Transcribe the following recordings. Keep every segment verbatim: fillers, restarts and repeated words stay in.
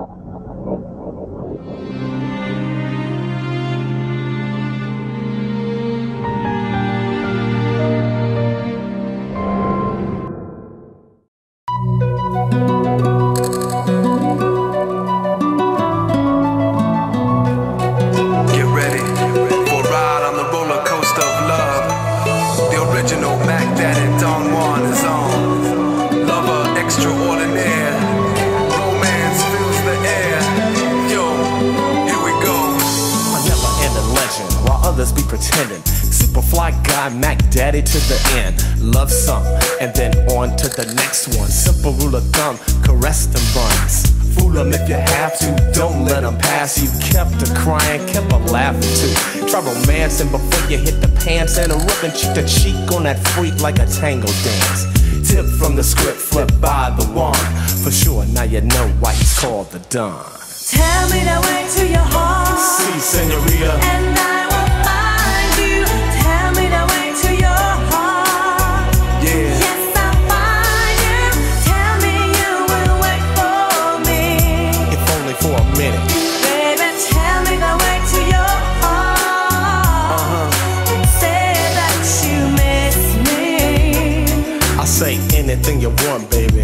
Be pretending. Superfly guy, Mac Daddy to the end. Love some, and then on to the next one. Simple rule of thumb, caress them buns. Fool them if you have to, don't let them pass you. Kept a crying, kept a laughing too. Try romancing before you hit the pants, and a rubbing cheek to cheek on that freak like a tango dance. Tip from the script, flip by the one. For sure, now you know why he's called the Don. Tell me the way to your heart. Si, senorita. And I will find you. Tell me the way to your heart. Yeah. Yes, I'll find you. Tell me you will wait for me. If only for a minute. Baby, tell me the way to your heart. Uh-huh. Say that you miss me. I'll say anything you want, baby.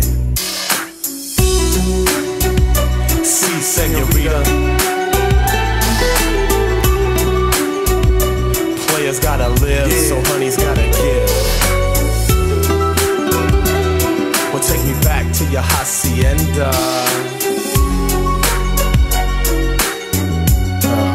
Si, senorita. Players gotta live, yeah. So honey's gotta give. Well, take me back to your hacienda. uh.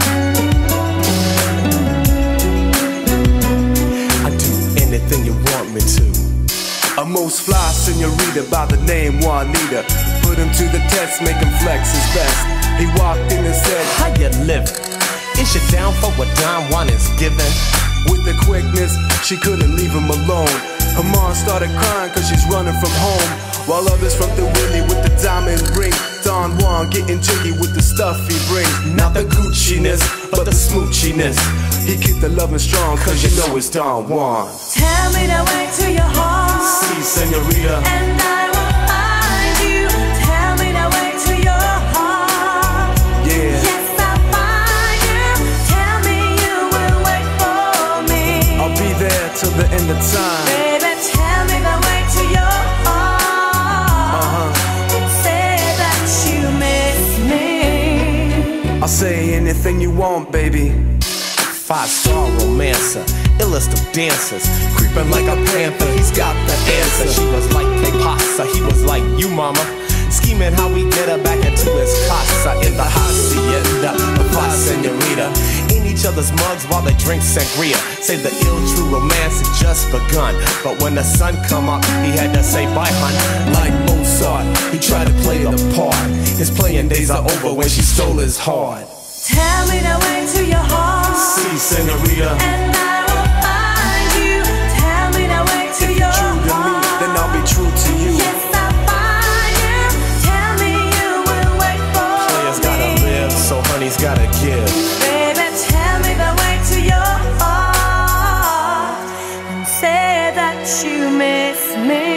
I'd do anything you want me to. A most fly senorita by the name Juanita. Put him to the test, make him flex his best. He walked in and said, how you living? Is you down for what Don Juan is giving? With the quickness, she couldn't leave him alone. Her mom started crying cause she's running from home, while others from the Willie with the diamond ring. Don Juan getting jiggy with the stuff he brings. Not the Gucci-ness, but the smoochiness. He keep the loving strong cause you know it's Don Juan. Tell me the way to your heart. Si, senorita. And I will find you. Tell me the way to your heart. Yeah. Yes, I'll find you. Tell me you will wait for me. I'll be there till the end of time. Baby, tell me the way to your heart. Uh-huh. Say that you miss me. I'll say anything you want, baby. Five-star romancer, illest of dancers, creeping like a panther, he's got the answer. She was like que pasa, he was like you mama, scheming how we get her back into his casa. In the hacienda, the fly senorita, in each other's mugs while they drink sangria. Say the ill true romance had just begun, but when the sun come up, he had to say bye hun. Like Mozart, he tried to play the part. His playing days are over when she stole his heart. Tell me the way to your heart. Si, senorita. And I will find you. Tell me the way to your heart. If you're true to me, then I'll be true to you. Yes, I'll find you. Tell me you will wait for me. Players gotta live, so honey's gotta give. Baby, tell me the way to your heart. And say that you miss me.